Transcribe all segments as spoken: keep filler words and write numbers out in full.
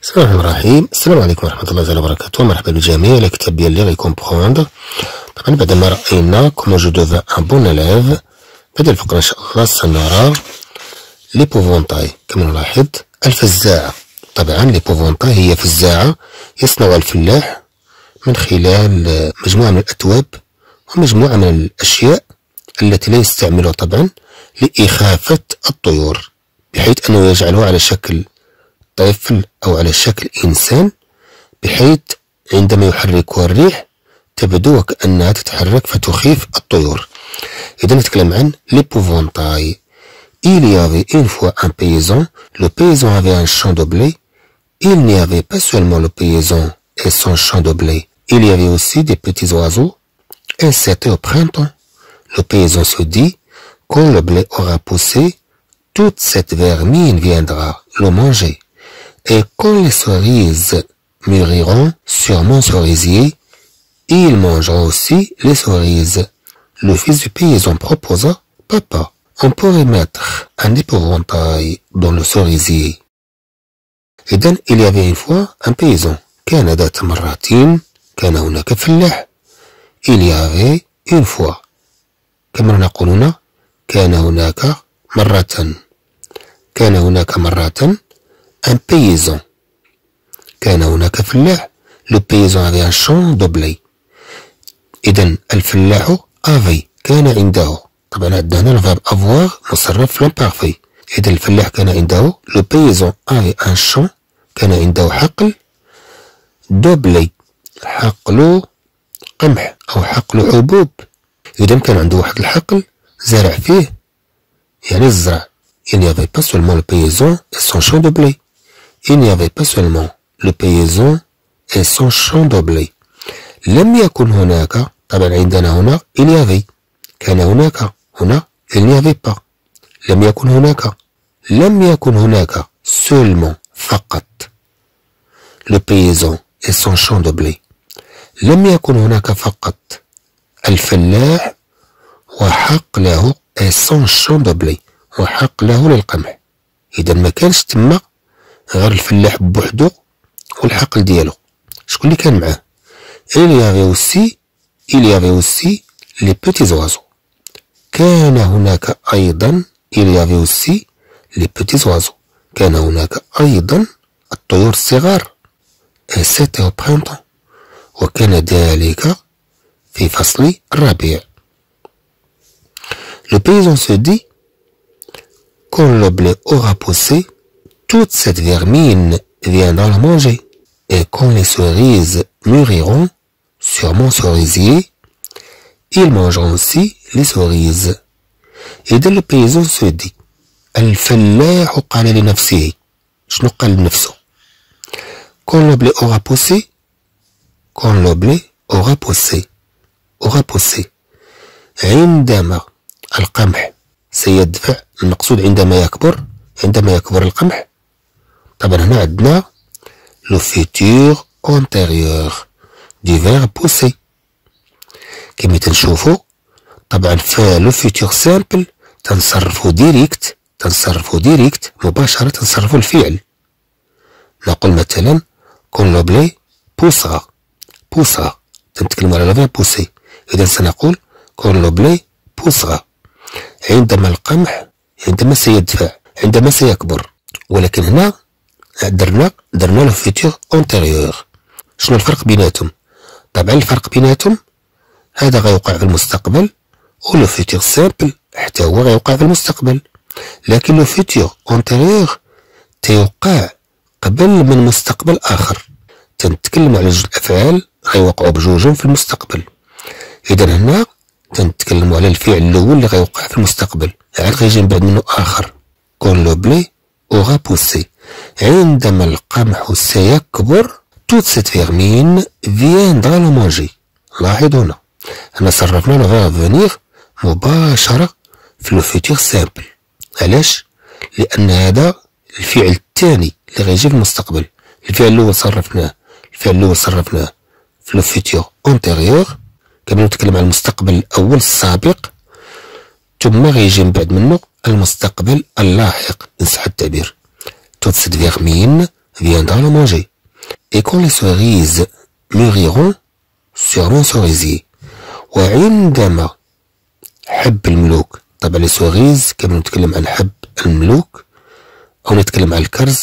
بسم الله الرحمن الرحيم. السلام عليكم ورحمة الله تعالى وبركاته. مرحبا بالجميع على كتاب ديال لي غيكومبخوندغ. طبعا بعد ما رأينا كومون جو دوفان ان بون إليف، هذه الفقرة إن شاء الله سنرى ليبوفونتاي. كما نلاحظ الفزاعة، طبعا ليبوفونتاي هي فزاعة يصنعها الفلاح من خلال مجموعة من الأتواب ومجموعة من الأشياء التي لا يستعملها طبعا لإخافة الطيور، بحيث أنه يجعلها على شكل طفل أو على شكل إنسان، بحيث عندما يحركها الريح تبدو وكأنها تتحرك فتخيف الطيور. إذا نتكلم عن ليبوفونتاي. Il y avait une fois un paysan. Le paysan avait un champ de blé. Il n'y avait pas seulement le paysan et son champ de blé. Il y avait aussi des petits oiseaux. Et c'était au printemps. Le paysan se dit, quand le blé aura poussé, toute cette vermine viendra le manger. Et quand les cerises mûriront sur mon cerisier, ils mangeront aussi les cerises. Le fils du paysan proposa, papa, on pourrait mettre un épouvantail dans le cerisier. إذن il y avait une fois un paysan. كان ذات مرة كان هناك فلاح. il y avait une fois. كما نقول هنا كان هناك مرة. كان هناك مرة un paysan. كان هناك فلاح. Le paysan avait un champ de blé. إذن الفلاح avait كان عنده. طبعا عندنا هنا الفيرب avoir مصرف في l'imparfait. إذا الفلاح كان عنده. Le paysan avait un champ كان عنده حقل de blé. حقل قمح أو حقل حبوب. إذا كان عنده واحد الحقل زرع فيه يعني الزرع. Il n'y avait pas seulement le paysan et son champ de blé. Il n'y avait pas seulement le paysan et son champ de blé. لم يكن هناك. طبعا عندنا هنا il y avait. كان هناك. هنا il n'y avait pas. لم يكن هناك. لم يكن هناك seulement فقط le paysan et son champ de blé. لم يكن هناك فقط الفلاح وحقله et son champ de blé وحقله للقمح. إذا ما كانش تما غير الفلاح بوحدو والحقل ديالو. شكون اللي كان معاه؟ il y avait aussi il y avait aussi les petits oiseaux. كان هناك أيضا il y avait aussi les petits oiseaux. كان هناك أيضا الطيور الصغار. et c'était au printemps. وكان ذلك في فصل الربيع. Le paysan se dit, quand le blé aura poussé, toute cette vermine viendra le manger. Et quand les cerises mûriront sur mon cerisier, ils mangeront aussi les cerises. إذا le paysan se dit. الفلاح قال لنفسه. شنو قال لنفسه؟ quand le blé aura poussé. quand le blé aura poussé. aura poussé. عندما القمح سيدفع. المقصود عندما يكبر. عندما يكبر القمح. طبعا هنا عندنا le futur antérieur du verbe pousser. كما تنشوفوا طبعا في لو فيتور سامبل تنصرفوا ديريكت. تنصرفوا ديريكت مباشرة. تنصرفوا الفعل. نقول مثلا كون لو بلي بوسغا. بوسغا تنتكلم على لو بوسي. إذا سنقول كون لو بلي بوسغا عندما القمح عندما سيدفع عندما سيكبر. ولكن هنا درنا درنا لو فيتور انتيريور. شنو الفرق بيناتهم؟ طبعا الفرق بيناتهم هذا غيوقع في المستقبل ولو فيتور سامبل حتى هو غيوقع في المستقبل. لكن لو فيتور انتيريور تيوقع قبل من مستقبل آخر. تنتكلم على جوج الأفعال غيوقعوا بجوجهم في المستقبل. إذا هنا تنتكلموا على الفعل الأول اللي غيوقع في المستقبل عاد غيجي من بعد منه آخر. كون لو بلي أوغا بوسي. عندما القمح سيكبر toute cette vermine viendra le manger. لاحظوا هنا هنا صرفنا لو فيرب فونيغ مباشرة في لو فيتور سامبل. علاش؟ لأن هذا الفعل الثاني اللي غيجي في المستقبل. الفعل الأول صرفناه الفعل الأول صرفناه في لو فيتور انتيريور. كما نتكلم على المستقبل الأول السابق، ثم غيجي من بعد منه المستقبل اللاحق إن صح التعبير. toute cette vermine viendra le manger. Et quand les cerises mûriront sur mon cerisier. وعندما حب الملوك. طبعا لي سوريز كما نتكلم عن حب الملوك أو نتكلم عن الكرز.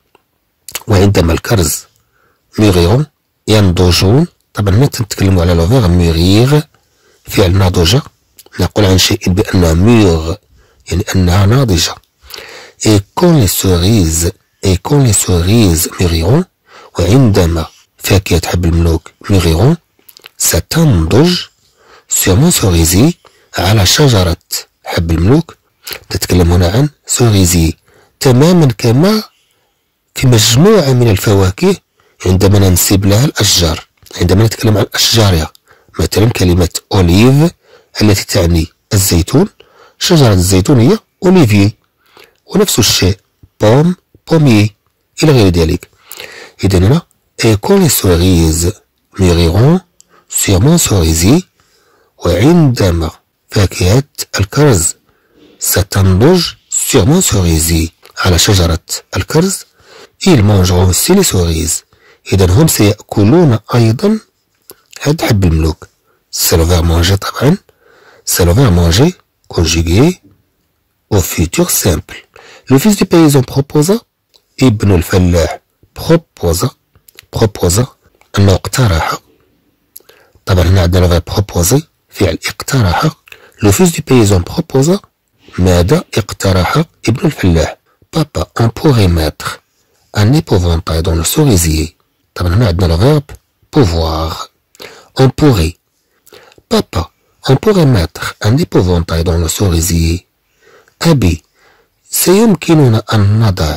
وعندما الكرز ميغيرون ينضجون. طبعا هنا تنتكلموا على لو فيغ ميغيغ فعل ناضجة. نقول عن شيء بأنها ميغ يعني أنها ناضجة. Et quand les cerises et quand les cerises mûriront وعندما فاكهة حب الملوك mûriront ستنضج sur mon cerisier على شجرة حب الملوك. نتكلم هنا عن cerisier تماما كما في مجموعة من الفواكه عندما ننسب لها الأشجار. عندما نتكلم عن أشجارها مثلا كلمة أوليف التي تعني الزيتون. شجرة الزيتون هي أوليفي. ونفس الشيء بوم بومي إلى غير ذلك. إذا هنا et quand les cerises mûriront sur mon cerisier وعندما فاكهة الكرز ستنضج sur mon cerisier على شجرة الكرز. ils mangeront aussi les cerises. إذا هم سيأكلون أيضا هاد حب الملوك. c'est le verbe manger طبعا. c'est le verbe manger conjugué au futur simple. Le fils du paysan proposa. ابن الفلاح proposa proposa أنه اقترح. طبعا هنا عندنا الفيرب proposer فعل اقترح. Le fils du paysan proposa. ماذا اقترح ابن الفلاح؟ Papa, on pourrait mettre un épouvantail dans le cerisier. طبعا هنا عندنا الفيرب pouvoir. On pourrait. Papa, on pourrait mettre un épouvantail dans le cerisier. أبي سيمكننا أن نضع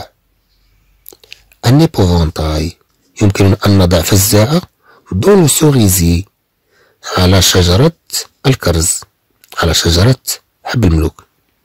un épouvantail. يمكننا أن نضع فزاعة dans le cerisier على شجرة الكرز على شجرة حب الملوك.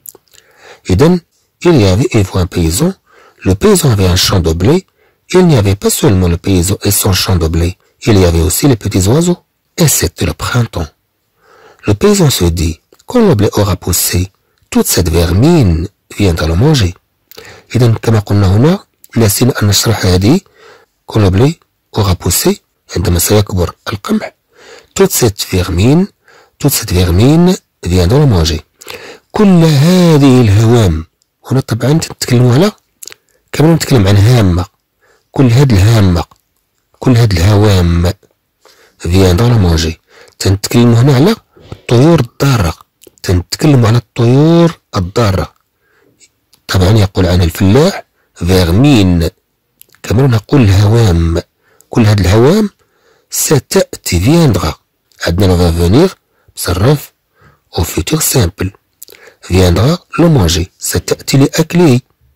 إذن il y avait une fois un paysan. Le paysan avait un champ de blé. Il n'y avait pas seulement le paysan et son champ de blé. Il y avait aussi les petits oiseaux. Et c'était le printemps. Le paysan se dit, quand le blé aura poussé, toute cette vermine viendra le manger. إذن كما قلنا هنا نسينا أن نشرح هذه. quand le blé aura poussé عندما سيكبر القمح. toute cette vermine toute cette vermine viendra le manger. كل هذه الهوام. هنا طبعا تتكلموا على كما نتكلم عن هامة. كل هذه الهامة كل هذه الهوام viendra le manger. تنتكلموا هنا على الطيور الضارة. تنتكلموا على الطيور الضارة. طبعا يقول عن الفلاح vermine. كما نقول الهوام. كل هذه الهوام ستأتي viendra. عندنا va venir مصرف au futur simple. viendra le manger. ستأتي لأكله.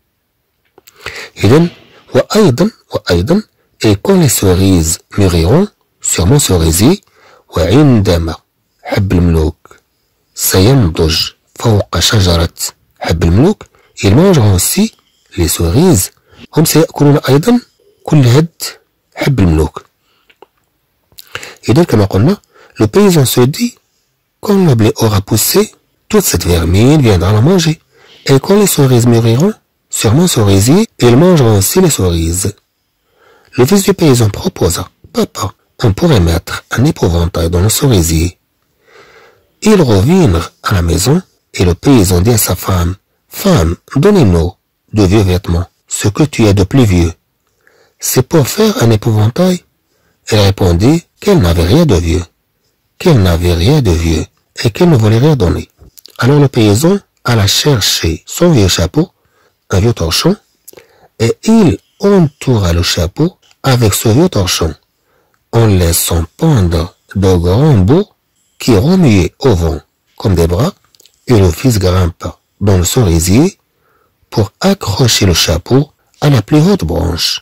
إذن وأيضا وأيضا et quand les cerises mûriront sur mon cerisier وعندما حب الملوك سينضج فوق شجرة حب الملوك. ils mangeront aussi les cerises. هم سيأكلون أيضا كل هاد حب الملوك. إذن كما قلنا le paysan se dit quand le blé aura poussé toute cette vermine viendra le manger. Et quand les cerises mûriront sur mon cerisier, ils mangeront aussi les cerises. Le fils du paysan proposa. Papa, on pourrait mettre un épouvantail dans le cerisier. Ils revinrent à la maison et le paysan dit à sa femme, femme, donnez-nous de vieux vêtements, ce que tu as de plus vieux. C'est pour faire un épouvantail. Elle répondit qu'elle n'avait rien de vieux, qu'elle n'avait rien de vieux et qu'elle ne voulait rien donner. Alors le paysan alla chercher son vieux chapeau, un vieux torchon, et il entoura le chapeau avec ce vieux torchon, en laissant pendre de grands bouts qui remuaient au vent comme des bras, et le fils grimpa dans le cerisier pour accrocher le chapeau à la plus haute branche.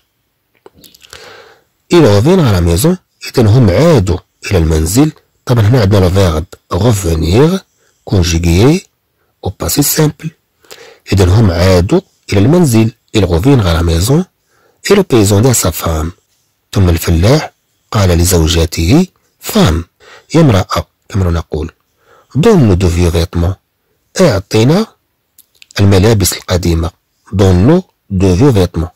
Ils revinrent à la maison. إذن هم عادوا إلى المنزل. طبعا هنا عندنا الفيرب revenir conjugué au passé simple. إذن هم عادوا إلى المنزل. ils revinrent à la maison. et le paysan dit à sa femme. ثم الفلاح قال لزوجته femme يا امرأة كما نقول donne-nous de vieux vêtements. اعطينا الملابس القديمة. donne-nous de vieux vêtements.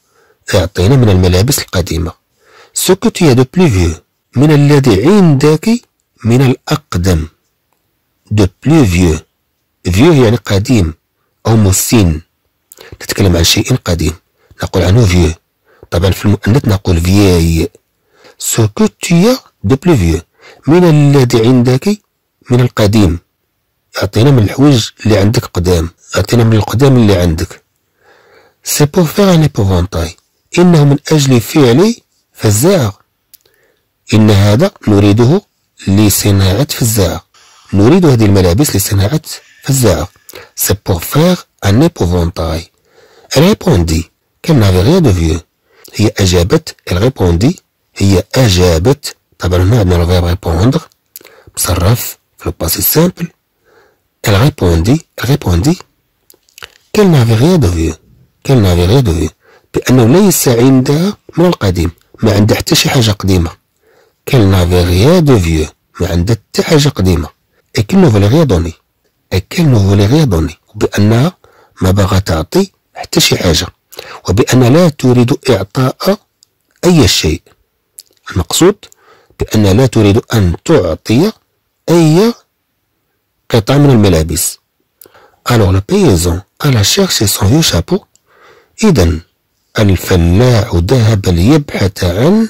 يعطينا من الملابس القديمة. ce que tu as de plus vieux من الذي عندك من الأقدم. de plus vieux vieux يعني قديم أو مسن، نتكلم عن شيء قديم نقول عنه vieux. طبعا في المؤنث نقول vieille. ce que tu as de plus vieux من الذي عندك من القديم، يعطينا من الحوايج اللي عندك قدام، يعطينا من القدام اللي عندك. c'est pour faire un épouvantail إنه من أجل فعل فزاعة. إن هذا نريده لصناعة فزاعة، نريد هذه الملابس لصناعة فزاعة. c'est pour faire un épouvantail. elle répondit qu'elle n'avait rien de vieux. هي أجابت elle répondit هي أجابت. طبعا هنا عندنا le verbe répondre مصرف في le passé simple. elle répondit elle répondit qu'elle n'avait rien de vieux qu'elle n'avait rien de vieux بأنه ليس عندها من القديم، ما عندها حتى شي حاجة قديمة. qu'elle n'avait rien de vieux ما عندها حتى حاجة قديمة. et qu'elle ne voulait rien donner et qu'elle ne voulait rien donner وبأنها ما باغا تعطي حتى شي حاجة، وبأن لا تريد إعطاء أي شيء. المقصود بأن لا تريد أن تعطي أي قطعة من الملابس. alors le paysan alla chercher son vieux chapeau. إذن الفلاح ذهب ليبحث عن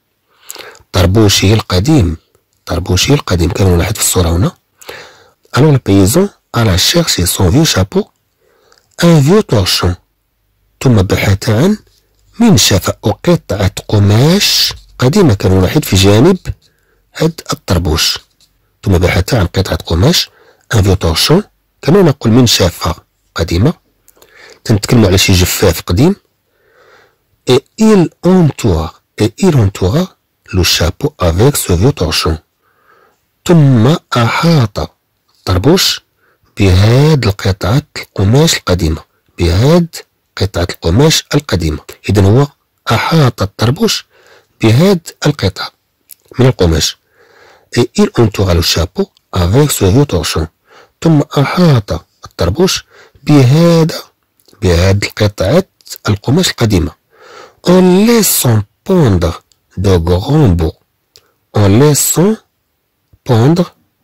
طربوشه القديم. طربوشه القديم كما نلاحظ في الصورة هنا. alors le paysan alla chercher son vieux chapeau un vieux torchon. ثم بحث عن منشفة أو قطعة قماش قديمة كما نلاحظ في جانب هاد الطربوش. ثم بحث عن قطعة قماش un vieux torchon كما نقول منشفة قديمة، تنتكلم على شي جفاف قديم. et il entoura et il entoura le chapeau avec ce vieux torchon. ثم أحاط الطربوش بهاد القطعة القماش القديمة، بهاد قطعة القماش القديمة. إذن هو أحاط الطربوش بهاد القطعة من القماش. et il entoura le chapeau avec ce vieux torchon. ثم أحاط الطربوش بهذا بهاد القطعة القماش القديمة. en laissant pondre de grands bouts. en laissant pondre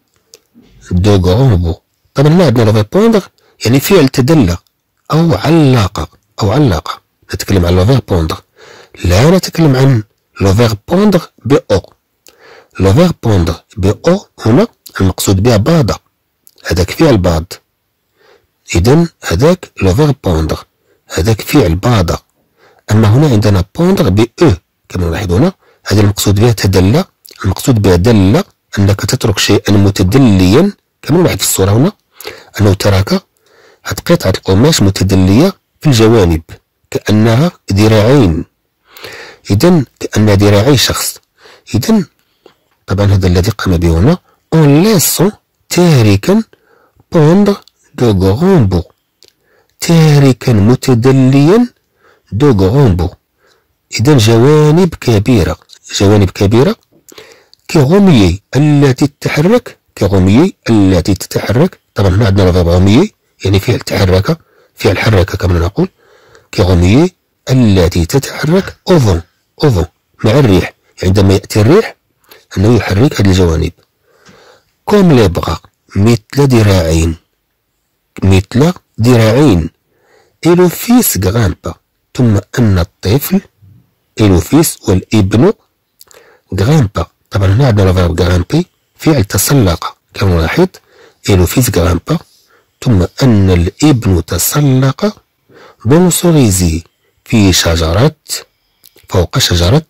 de grands bouts. طبعا هنا عندنا لو بوندغ يعني فعل تدلى أو علق أو علق. نتكلم عن لو فيغ بوندغ، لا نتكلم عن لو فيغ بوندغ ب أو. لو فيغ بوندغ ب أو هنا المقصود بها باض، هذاك فعل باض. إذن هذاك لو فيغ بوندغ هذاك فعل باض. أما هنا عندنا بوندغ ب أو كما نلاحظ هنا، هذا المقصود بها تدلى. المقصود بها دل أنك تترك شيئا متدليا كما نلاحظ في الصورة هنا، أنه ترك هاد قطعة القماش متدلية في الجوانب كأنها ذراعين. إذن كأنها ذراعي شخص. إذن طبعا هذا الذي قام به هنا en laissant تاركا pondre de grands bouts. تاركا متدليا de grands bouts. إذن جوانب كبيرة، جوانب كبيرة كغميي التي تتحرك، كغميي التي تتحرك. طبعا هنا عندنا الفيرب غميي يعني فعل تحرك، فعل حركة كما نقول. كغميي التي تتحرك أوفون أوفون مع الريح، عندما يأتي الريح أنه يحرك هذه الجوانب. كوم لي بغا مثل ذراعين، مثل ذراعين. إلو فيس غرامبا ثم أن الطفل إلو فيس والابن غرامبا. طبعا هنا عندنا الفيرب غرامبي فعل تسلق كما نلاحظ. إلو فيس غرامبا ثم أن الابن تسلق دون سوريزي في شجرة، فوق شجرة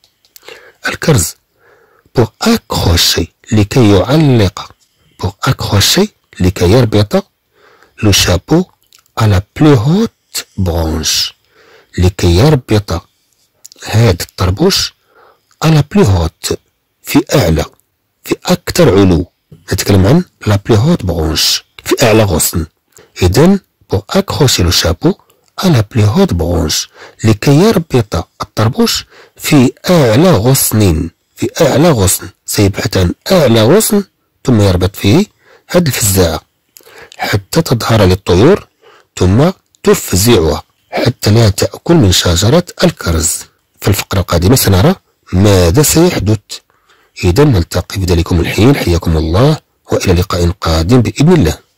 الكرز. pour accrocher لكي يعلق، pour accrocher لكي يربط le chapeau à la plus haute branche، لكي يربط هذا الطربوش à la plus haute في أعلى، في أكثر علو. نتكلم عن la plus haute branche في أعلى غصن. إذن pour accrocher le chapeau à la plus haute branche لكي يربط الطربوش في أعلى غصن، في أعلى غصن. سيبحث عن أعلى غصن ثم يربط فيه هذه الفزاعة حتى تظهر للطيور ثم تفزعها، حتى لا تأكل من شجرة الكرز. في الفقرة القادمة سنرى ماذا سيحدث. إذا نلتقي بذلكم الحين، حياكم الله وإلى لقاء قادم بإذن الله.